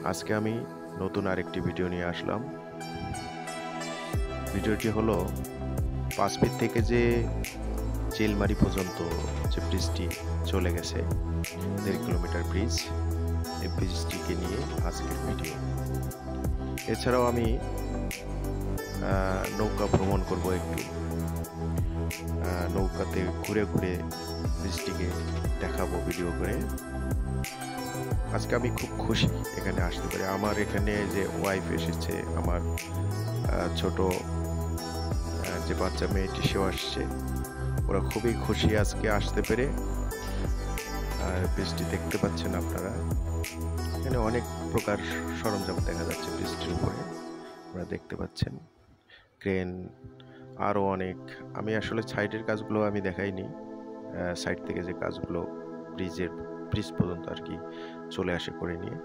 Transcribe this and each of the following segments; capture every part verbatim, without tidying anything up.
আজকে আমি নতুন আরেকটি ভিডিও নিয়ে আসলাম। ভিডিওটি হলো পাঁচপির থেকে যে চিলমারি পর্যন্ত যে ব্রিজটি চলে গেছে, দেড় কিলোমিটার ব্রিজ, এই ব্রিজটিকে নিয়ে আজকের ভিডিও। এছাড়াও আমি নৌকা ভ্রমণ করব, একটু নৌকাতে ঘুরে ঘুরে ব্রিজটিকে দেখাবো ভিডিও করে। আজকে আমি খুব খুশি এখানে আসতে পারি। আমার এখানে যে ওয়াইফ এসেছে, আমার ছোট যে বাচ্চা মেয়েটি সেও আসছে, ওরা খুবই খুশি আজকে আসতে পেরে। আর বৃষ্টি দেখতে পাচ্ছেন আপনারা, এখানে অনেক প্রকার সরঞ্জাম দেখা যাচ্ছে বৃষ্টির উপরে, আপনারা দেখতে পাচ্ছেন ক্রেন, আরও অনেক। আমি আসলে সাইডের কাজগুলো আমি দেখাইনি, সাইড থেকে যে কাজগুলো ব্রিজের ব্রিজ পর্যন্ত আর কি চলে আসে করে নিয়ে,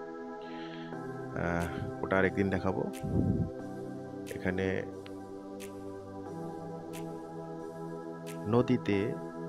ওটা আরেকদিন দেখাবো। এখানে নদীতে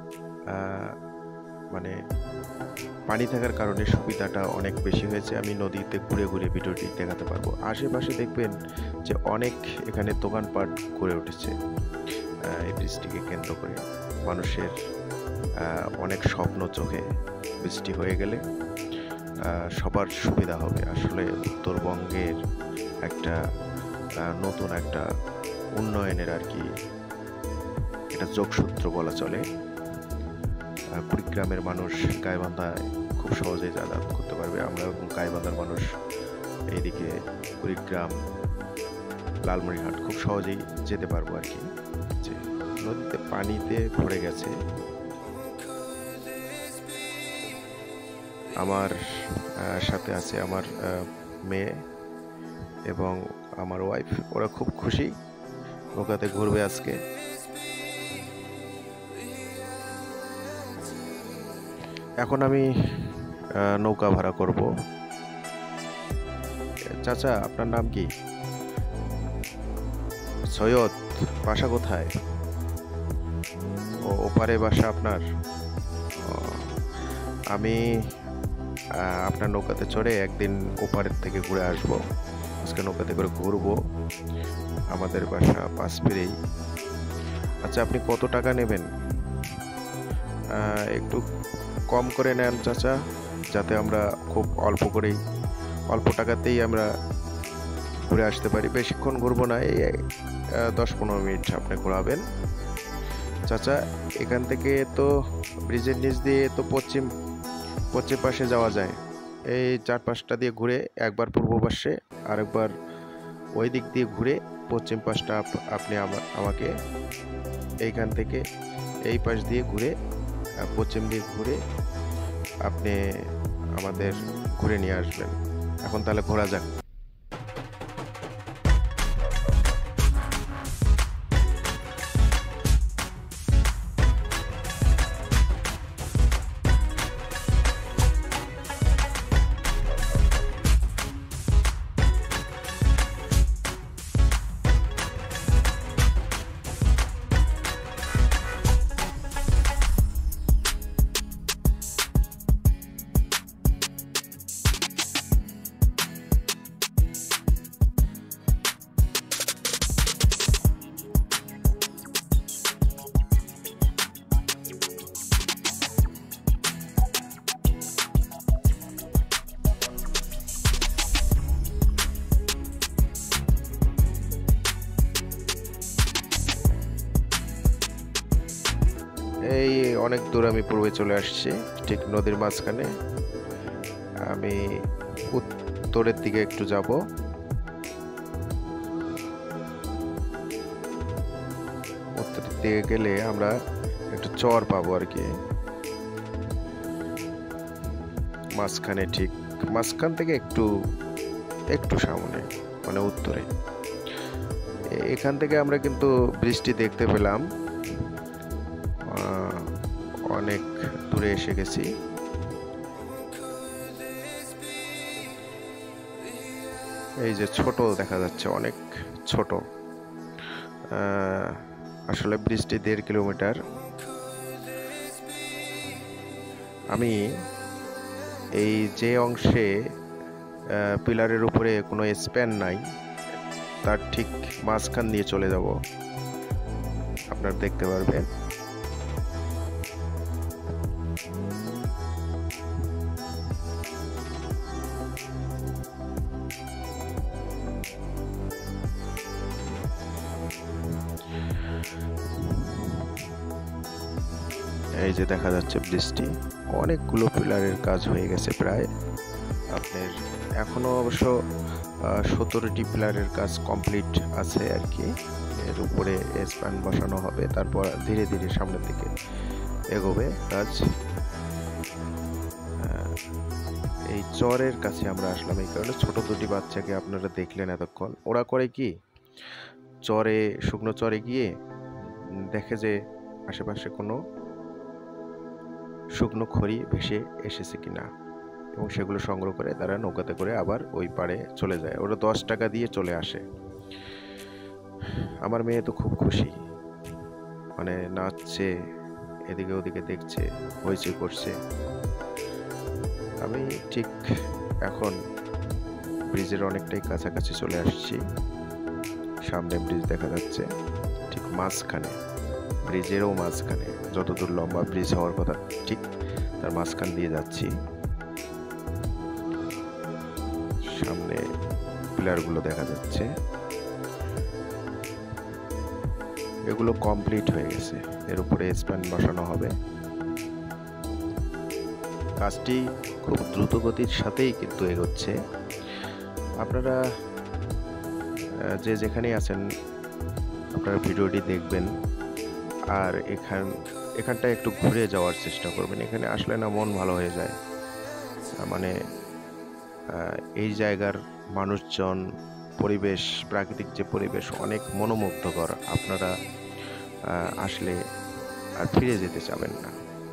মানে পানি থাকার কারণে সুবিধাটা অনেক বেশি হয়েছে। আমি নদীতে ঘুরে ঘুরে ভিডিওটি দেখাতে পারবো। আশেপাশে দেখবেন যে অনেক এখানে দোকানপাট গড়ে উঠেছে এই বৃষ্টিকে কেন্দ্র করে। মানুষের অনেক স্বপ্ন চোখে, বৃষ্টি হয়ে গেলে সবার সুবিধা হবে। আসলে উত্তরবঙ্গের একটা নতুন একটা উন্নয়নের আর কি এটা যোগসূত্র বলা চলে। কুড়িগ্রামের মানুষ গাইবান্ধায় খুব সহজেই যাতায়াত করতে পারবে। আমরা গাইবান্ধার মানুষ এইদিকে কুড়িগ্রাম, লালমনিরহাট খুব সহজেই যেতে পারবো আর কি। যে নদীতে পানিতে ভরে গেছে। আমার সাথে আছে আমার মেয়ে এবং আমার ওয়াইফ, ওরা খুব খুশি নৌকাতে ঘুরবে আজকে। এখন আমি নৌকা ভাড়া করব। চাচা, আপনার নাম কি? সৈয়দ। বাসা কোথায়? ও, ওপারে বাসা আপনার? আমি আপনার নৌকাতে চড়ে একদিন ওপারের থেকে ঘুরে আসবো। আজকে নৌকাতে করে ঘুরবো। আমাদের বাসা পাঁচপিরেই। আচ্ছা, আপনি কত টাকা নেবেন? একটু কম করে নেন চাচা, যাতে আমরা খুব অল্প করেই, অল্প টাকাতেই আমরা ঘুরে আসতে পারি। বেশিক্ষণ ঘুরবো না, এই দশ পনেরো মিনিট আপনি ঘোরাবেন। চাচা, এখান থেকে তো ব্রিজের নিচ দিয়ে তো পশ্চিম পশ্চিম পাশে যাওয়া যায়। এই চার পাশটা দিয়ে ঘুরে একবার পূর্ব পাশে, আরেকবার ওই দিক দিয়ে ঘুরে পশ্চিম পাশটা আপনি আমাকে এইখান থেকে এই পাশ দিয়ে ঘুরে পশ্চিম দিকে ঘুরে আপনি আমাদের ঘুরে নিয়ে আসবেন। এখন তাহলে ঘোরা যাক। এই অনেক দূর আমি পূর্বে চলে আসছি, ঠিক নদীর মাঝখানে। আমি উত্তরের দিকে একটু যাব। উত্তরের দিকে গেলে আমরা একটু চর পাবো আর কি। মাঝখানে, ঠিক মাঝখান থেকে একটু একটু সামনে, মানে উত্তরে। এখান থেকে আমরা কিন্তু বৃষ্টি দেখতে পেলাম। অনেক দূরে এসে গেছি। এই যে ছোট দেখা যাচ্ছে, অনেক ছোট। আসলে ব্রিজটি দেড় কিলোমিটার। আমি এই যে অংশে পিলারের উপরে কোনো স্প্যান নাই, তার ঠিক মাঝখান দিয়ে চলে যাব, আপনারা দেখতে পারবেন। এই যে দেখা যাচ্ছে ব্রিজটি, অনেকগুলো পিলারের কাজ হয়ে গেছে প্রায়। আপনার এখনো অবশ্য সতেরোটি পিলারের কাজ কমপ্লিট আছে আর কি। এর উপরে স্প্যান বসানো হবে, তারপর ধীরে ধীরে সামনের দিকে এগোবে কাজ। এই চরের কাছে আমরা আসলাম এই কারণে, ছোট দুটি বাচ্চাকে আপনারা দেখলেন এতক্ষণ। ওরা করে কি, চরে শুকনো চরে গিয়ে দেখে যে আশেপাশে কোনো শুকনো খড়ি ভেসে এসেছে কিনা, এবং সেগুলো সংগ্রহ করে তারা নৌকাতে করে আবার ওই পাড়ে চলে যায়। ওরা দশ টাকা দিয়ে চলে আসে। আমার মেয়ে তো খুব খুশি, মানে নাচছে, এদিকে ওদিকে দেখছে, হইচই করছে। আমি ঠিক এখন ব্রিজের অনেকটাই কাছাকাছি চলে আসছি। সামনে ব্রিজ দেখা যাচ্ছে, ঠিক মাঝখানে, ব্রিজেরও মাঝখানে, যতদূর লম্বা ব্রিজ হওয়ার কথা ঠিক তার মাঝখান দিয়ে যাচ্ছি। সামনে পিলারগুলো দেখা যাচ্ছে, এগুলো কমপ্লিট হয়ে গেছে। এর উপরে স্প্যান বসানো হবে। কাজটি খুব দ্রুত গতির সাথেই কিন্তু এগোচ্ছে। আপনারা যে যেখানেই আছেন আপনারা ভিডিওটি দেখবেন, আর এখান এখানটা একটু ঘুরে যাওয়ার চেষ্টা করবেন। এখানে আসলে না মন ভালো হয়ে যায়। মানে এই জায়গার মানুষজন, পরিবেশ, প্রাকৃতিক যে পরিবেশ অনেক মনোমুগ্ধকর। আপনারা আসলে আর ফিরে যেতে চাবেন না।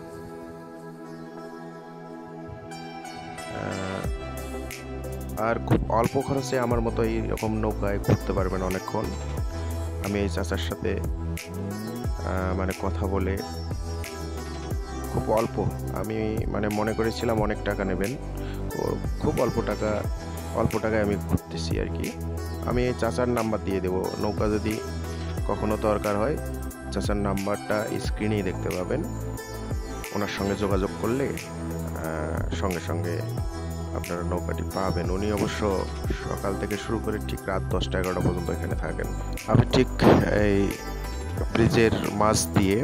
আর খুব অল্প খরচে আমার মতো এইরকম নৌকায় ঘুরতে পারবেন অনেকক্ষণ। আমি এই চাচার সাথে মানে কথা বলে খুব অল্প, আমি মানে মনে করেছিলাম অনেক টাকা নেবেন, খুব অল্প টাকা অল্প টাকায় আমি ঘুরতেছি আর কি। আমি এই চাচার নাম্বার দিয়ে দেবো, নৌকা যদি কখনো দরকার হয় চাচার নাম্বারটা স্ক্রিনেই দেখতে পাবেন। ওনার সঙ্গে যোগাযোগ করলে সঙ্গে সঙ্গে আপনারা নৌকাটি পাবেন। উনি অবশ্য সকাল থেকে শুরু করে ঠিক রাত দশটা এগারোটা পর্যন্ত এখানে থাকেন। আমি ঠিক এই ব্রিজের মাঝ দিয়ে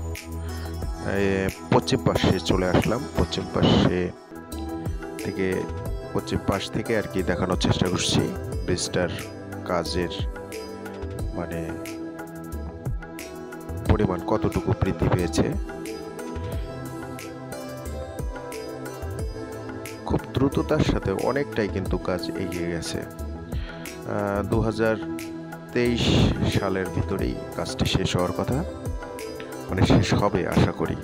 পশ্চিম পাশে চলে আসলাম। পশ্চিম পাশে থেকে পশ্চিম পাশ থেকে আর কি দেখানোর চেষ্টা করছি ব্রিজটার কাজের মানে পরিমাণ কতটুকু বৃদ্ধি পেয়েছে। খুব দ্রুততার সাথে অনেকটাই কিন্তু কাজ এগিয়ে গেছে। দু হাজার তেইশ সালের ভিতরেই কাজটি শেষ হওয়ার কথা, মানে শেষ হবে আশা করি।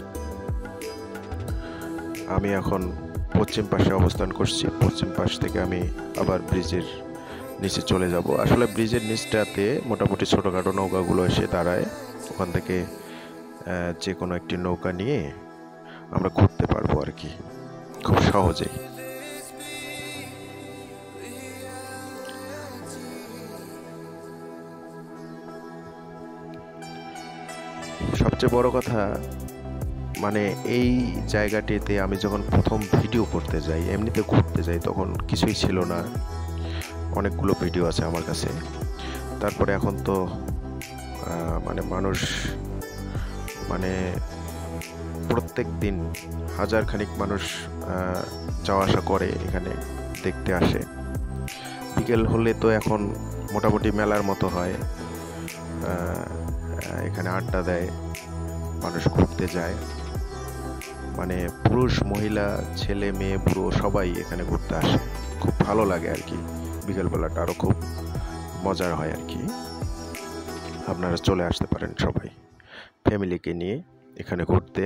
আমি এখন পশ্চিম পাশে অবস্থান করছি। পশ্চিম পাশ থেকে আমি আবার ব্রিজের নিচে চলে যাব। আসলে ব্রিজের নিচটাতে মোটামুটি ছোটোখাটো নৌকাগুলো এসে দাঁড়ায়, ওখান থেকে যে কোনো একটি নৌকা নিয়ে আমরা ঘুরতে পারবো আর কি খুব সহজেই। সবচেয়ে বড় কথা মানে এই জায়গাটিতে আমি যখন প্রথম ভিডিও করতে যাই, এমনিতে ঘুরতে যাই, তখন কিছুই ছিল না। অনেকগুলো ভিডিও আছে আমার কাছে। তারপরে এখন তো মানে মানুষ মানে প্রত্যেক দিন হাজার খানিক মানুষ যাওয়া আসা করে, এখানে দেখতে আসে। বিকেল হলে তো এখন মোটামুটি মেলার মতো হয়, এখানে আড্ডা দেয়, মানুষ ঘুরতে যায়। মানে পুরুষ মহিলা ছেলে মেয়ে বুড়ো সবাই এখানে ঘুরতে আসে। খুব ভালো লাগে আর কি, বিকেলবেলাটা আরও খুব মজার হয় আর কি। আপনারা চলে আসতে পারেন সবাই ফ্যামিলিকে নিয়ে এখানে ঘুরতে।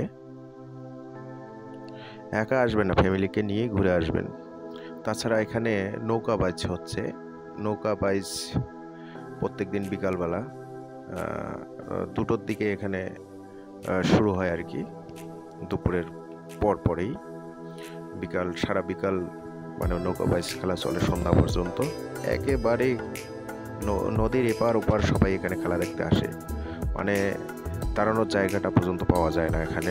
একা আসবেন না, ফ্যামিলিকে নিয়ে ঘুরে আসবেন। তাছাড়া এখানে নৌকা বাইচ হচ্ছে, নৌকা বাইচ প্রত্যেক দিন বিকালবেলা দুটোর দিকে এখানে শুরু হয় আর কি, দুপুরের পর পরেই। বিকাল সারা বিকাল মানে নৌকা বাইচ খেলা চলে সন্ধ্যা পর্যন্ত। একেবারে নদীর এপার ওপার সবাই এখানে খেলা দেখতে আসে, মানে দাঁড়ানোর জায়গাটা পর্যন্ত পাওয়া যায় না এখানে।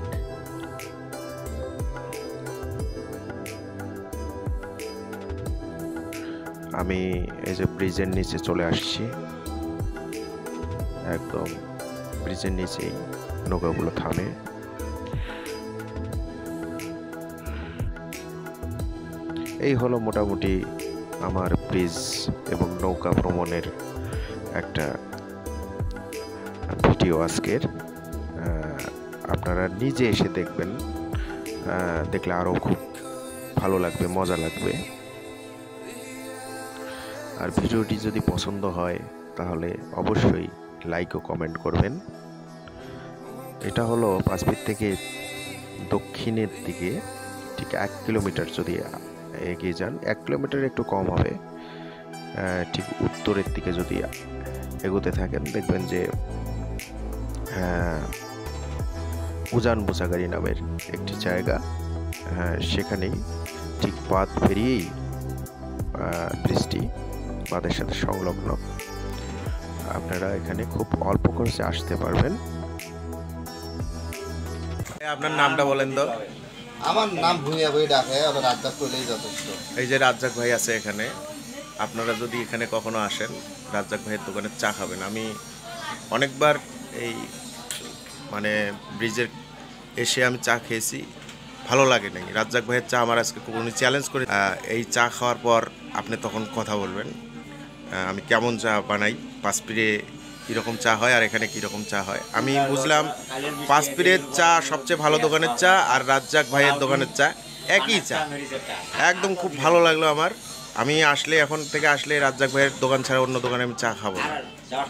আমি এই যে ব্রিজের নিচে চলে আসছি, একদম ব্রিজের নিচেই নৌকাগুলো থামে। এই হলো মোটামুটি আমার ব্রিজ এবং নৌকা ভ্রমণের একটা ভিডিও আজকের। আপনারা নিজে এসে দেখবেন, দেখলে আরও খুব ভালো লাগবে, মজা লাগবে। আর ভিডিওটি যদি পছন্দ হয় তাহলে অবশ্যই লাইক ও কমেন্ট করবেন। এটা হলো পাঁচপির থেকে দক্ষিণের দিকে ঠিক এক কিলোমিটার যদি এগিয়ে যান, এক কিলোমিটার একটু কম হবে, ঠিক উত্তরের দিকে যদি এগোতে থাকেন দেখবেন যে উজান বোচাগাড়ি নামের একটি জায়গা, সেখানেই ঠিক বাঁধ পেরিয়েই ব্রিজটি বাঁধের সাথে সংলগ্ন। আপনারা এখানে খুব অল্প খরচে আসতে পারবেন। আপনার নামটা বলেন তো? আমার নাম ভূমিয়া ভাই ডাকে, ওরা রাজ্জাক কইলেই যথেষ্ট। এই যে রাজ্জাক ভাই আছে এখানে, আপনারা যদি এখানে কখনো আসেন রাজ্জাক ভাইয়ের দোকানে চা খাবেন। আমি অনেকবার এই মানে ব্রিজের এসে আমি চা খেয়েছি, ভালো লাগে নাই। রাজ্জাক ভাইয়ের চা আমার আজকে উনি চ্যালেঞ্জ করে, এই চা খাওয়ার পর আপনি তখন কথা বলবেন আমি কেমন চা বানাই, পাঁচপিরে কীরকম চা হয় আর এখানে কীরকম চা হয়। আমি বুঝলাম পাঁচপিরের চা সবচেয়ে ভালো দোকানের চা, আর রাজ্জাক ভাইয়ের দোকানের চা একই চা, একদম খুব ভালো লাগলো আমার। আমি আসলে এখন থেকে আসলে রাজ্জাক ভাইয়ের দোকান ছাড়া অন্য দোকানে আমি চা খাবো না।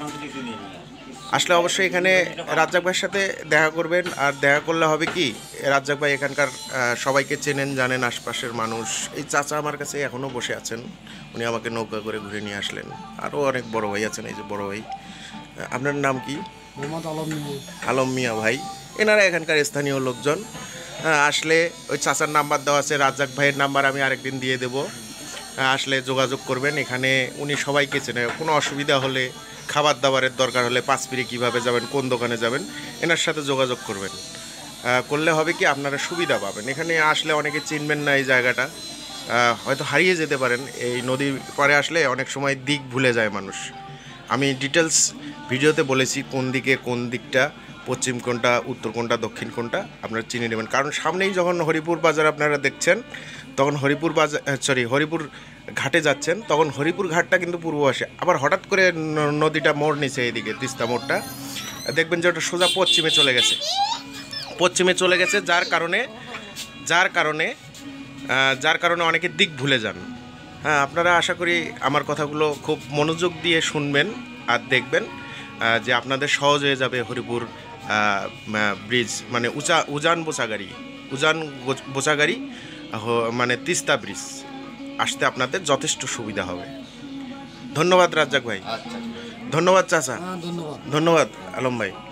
আসলে অবশ্যই এখানে রাজ্জাক ভাইয়ের সাথে দেখা করবেন। আর দেখা করলে হবে কি, রাজ্জাক ভাই এখানকার সবাইকে চেনেন, জানেন, আশপাশের মানুষ। এই চাচা আমার কাছে এখনও বসে আছেন, উনি আমাকে নৌকা করে ঘুরে নিয়ে আসলেন। আরও অনেক বড় ভাই আছেন, এই যে বড় ভাই। আপনার নাম কি? আলম মিয়া ভাই। এনারা এখানকার স্থানীয় লোকজন। আসলে ওই চাচার নাম্বার দেওয়া আছে, রাজ্জাক ভাইয়ের নাম্বার আমি আরেকদিন দিয়ে দেব, আসলে যোগাযোগ করবেন। এখানে উনি সবাইকে চেনে, কোনো অসুবিধা হলে, খাবার দাবারের দরকার হলে, পাঁচপিরে কীভাবে যাবেন, কোন দোকানে যাবেন, এনার সাথে যোগাযোগ করবেন। করলে হবে কি আপনারা সুবিধা পাবেন। এখানে আসলে অনেকে চিনবেন না এই জায়গাটা, হয়তো হারিয়ে যেতে পারেন। এই নদীর পাড়ে আসলে অনেক সময় দিক ভুলে যায় মানুষ। আমি ডিটেলস ভিডিওতে বলেছি কোন দিকে কোন দিকটা, পশ্চিম কোনটা, উত্তর কোনটা, দক্ষিণ কোনটা, আপনারা চিনে নেবেন। কারণ সামনেই যখন হরিপুর বাজার আপনারা দেখছেন, তখন হরিপুর বাজার সরি হরিপুর ঘাটে যাচ্ছেন, তখন হরিপুর ঘাটটা কিন্তু পূর্ব পাশে। আবার হঠাৎ করে নদীটা মোড় নিচে এইদিকে, তিস্তা মোড়টা দেখবেন যে ওটা সোজা পশ্চিমে চলে গেছে, পশ্চিমে চলে গেছে যার কারণে যার কারণে যার কারণে অনেকে দিক ভুলে যান। হ্যাঁ, আপনারা আশা করি আমার কথাগুলো খুব মনোযোগ দিয়ে শুনবেন আর দেখবেন, যে আপনাদের সহজ হয়ে যাবে হরিপুর ব্রিজ, মানে উচা উজান বোচাগাড়ি উজান বোচাগাড়ি মানে তিস্তা ব্রিজ আসতে আপনাদের যথেষ্ট সুবিধা হবে। ধন্যবাদ রাজ্জাক ভাই, ধন্যবাদ চাচা, ধন্যবাদ আলম ভাই।